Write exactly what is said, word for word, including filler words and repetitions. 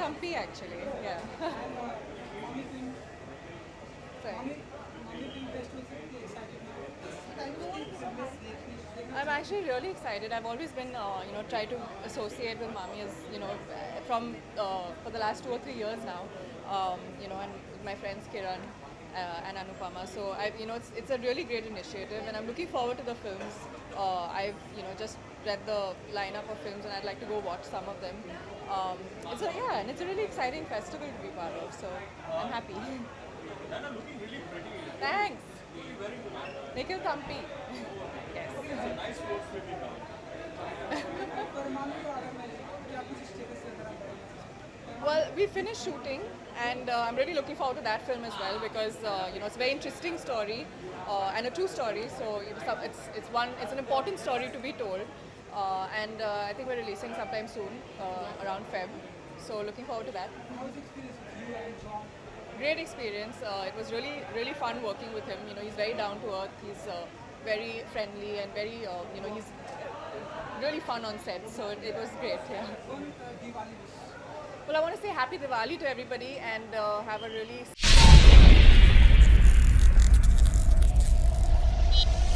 Kampi actually. Yeah. Sorry. I'm actually really excited. I've always been, uh, you know, try to associate with Mami as, you know, from uh, for the last two or three years now, um, you know, and with my friends Kiran uh, and Anupama. So I, you know, it's it's a really great initiative, and I'm looking forward to the films. Uh, I've, you know, just read the lineup of films, and I'd like to go watch some of them. Um, it's a yeah, and it's a really exciting festival to be part of. So I'm happy. Nana looking really pretty. Thanks. Looking very romantic. Nikhil Kampi. Yes. It's a nice clothes fitting now. Well, we finished shooting, and uh, I'm really looking forward to that film as well because uh, you know it's a very interesting story uh, and a true story. So it's it's it's one it's an important story to be told, uh, and uh, I think we're releasing sometime soon uh, around Feb. So looking forward to that. Great experience. Uh, it was really really fun working with him. You know, he's very down to earth. He's uh, very friendly and very uh, you know he's really fun on set. So it, it was great. Yeah. Well, I want to say happy Diwali to everybody and uh, have a really